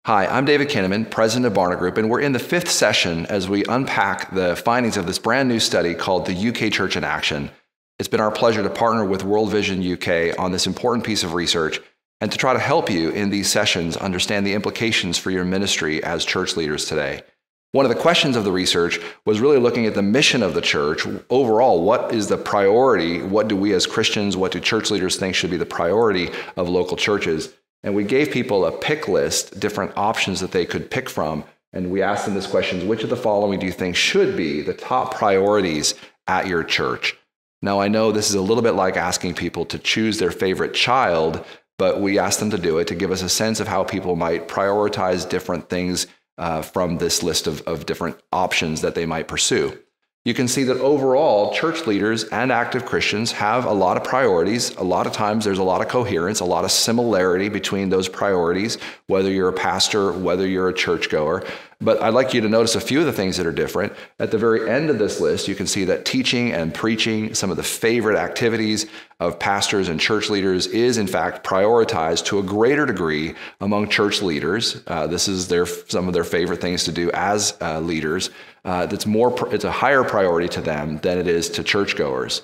Hi, I'm David Kinnaman, president of Barna Group, and we're in the 5th session as we unpack the findings of this brand new study called the UK Church in Action. It's been our pleasure to partner with World Vision UK on this important piece of research and to try to help you in these sessions understand the implications for your ministry as church leaders today. One of the questions of the research was really looking at the mission of the church. Overall, what is the priority? What do we as Christians, what do church leaders think should be the priority of local churches? And we gave people a pick list, different options that they could pick from. And we asked them this question: which of the following do you think should be the top priorities at your church? Now, I know this is a little bit like asking people to choose their favorite child, but we asked them to do it to give us a sense of how people might prioritize different things from this list of different options that they might pursue. You can see that overall, church leaders and active Christians have a lot of priorities. A lot of times there's a lot of coherence, a lot of similarity between those priorities, whether you're a pastor, whether you're a churchgoer. But I'd like you to notice a few of the things that are different. At the very end of this list, you can see that teaching and preaching, some of the favorite activities of pastors and church leaders, is in fact prioritized to a greater degree among church leaders. This is some of their favorite things to do as leaders. It's a higher priority to them than it is to churchgoers.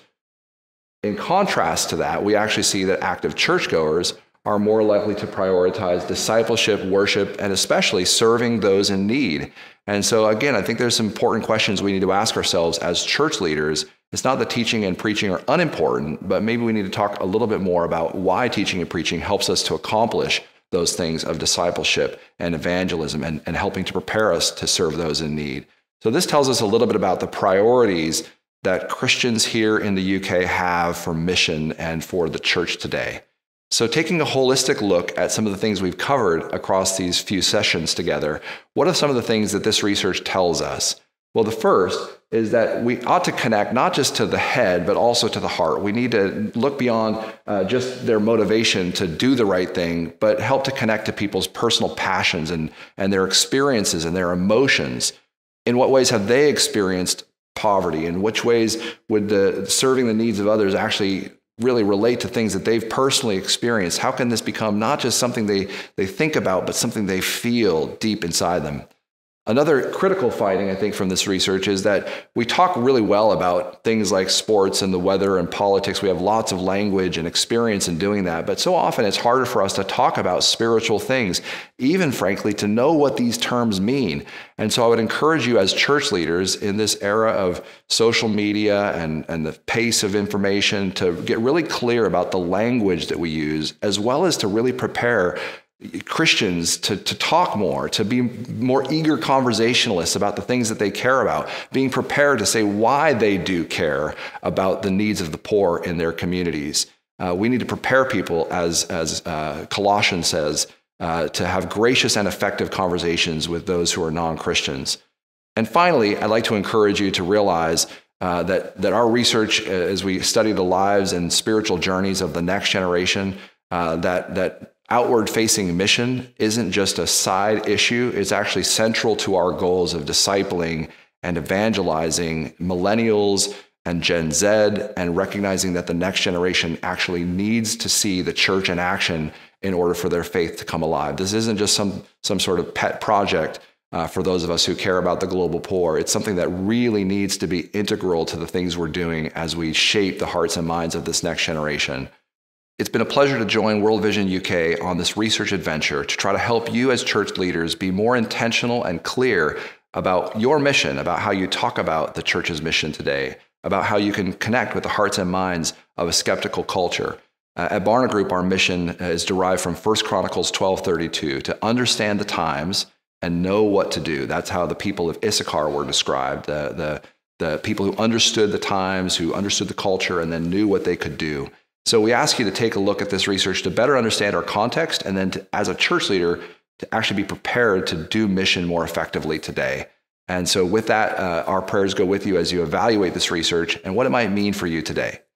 In contrast to that, we actually see that active churchgoers are more likely to prioritize discipleship, worship, and especially serving those in need. And so again, I think there's some important questions we need to ask ourselves as church leaders. It's not that teaching and preaching are unimportant, but maybe we need to talk a little bit more about why teaching and preaching helps us to accomplish those things of discipleship and evangelism and helping to prepare us to serve those in need. So this tells us a little bit about the priorities that Christians here in the UK have for mission and for the church today. So taking a holistic look at some of the things we've covered across these few sessions together, what are some of the things that this research tells us? Well, the first is that we ought to connect not just to the head, but also to the heart. We need to look beyond just their motivation to do the right thing, but help to connect to people's personal passions and their experiences and their emotions. In what ways have they experienced poverty? In which ways would serving the needs of others actually really relate to things that they've personally experienced? How can this become not just something they think about, but something they feel deep inside them? Another critical finding, I think, from this research is that we talk really well about things like sports and the weather and politics. We have lots of language and experience in doing that, but so often it's harder for us to talk about spiritual things, even frankly, to know what these terms mean. And so I would encourage you as church leaders in this era of social media and the pace of information to get really clear about the language that we use, as well as to really prepare Christians to talk more, to be more eager conversationalists about the things that they care about, being prepared to say why they do care about the needs of the poor in their communities. We need to prepare people, as Colossians says, to have gracious and effective conversations with those who are non-Christians. And finally, I'd like to encourage you to realize that our research, as we study the lives and spiritual journeys of the next generation, that outward-facing mission isn't just a side issue. It's actually central to our goals of discipling and evangelizing millennials and Gen Z, and recognizing that the next generation actually needs to see the church in action in order for their faith to come alive. This isn't just some sort of pet project for those of us who care about the global poor. It's something that really needs to be integral to the things we're doing as we shape the hearts and minds of this next generation. It's been a pleasure to join World Vision UK on this research adventure to try to help you as church leaders be more intentional and clear about your mission, about how you talk about the church's mission today, about how you can connect with the hearts and minds of a skeptical culture. At Barna Group, our mission is derived from 1 Chronicles 12:32, to understand the times and know what to do. That's how the people of Issachar were described, the people who understood the times, who understood the culture, and then knew what they could do. So we ask you to take a look at this research to better understand our context, and then as a church leader, to actually be prepared to do mission more effectively today. And so with that, our prayers go with you as you evaluate this research and what it might mean for you today.